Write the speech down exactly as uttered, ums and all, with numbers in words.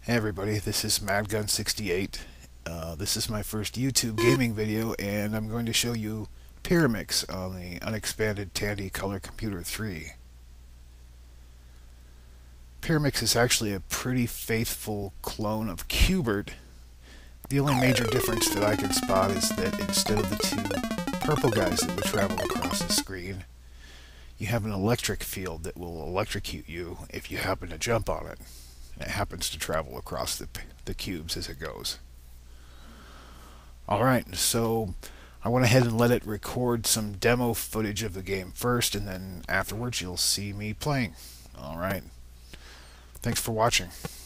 Hey everybody, this is Madgun sixty-eight. Uh, this is my first YouTube gaming video, and I'm going to show you Pyramix on the unexpanded Tandy Color Computer three. Pyramix is actually a pretty faithful clone of Q*bert. The only major difference that I can spot is that instead of the two purple guys that would travel across the screen, you have an electric field that will electrocute you if you happen to jump on it. It happens to travel across the, the cubes as it goes. Alright, so I went ahead and let it record some demo footage of the game first, and then afterwards you'll see me playing. Alright, thanks for watching.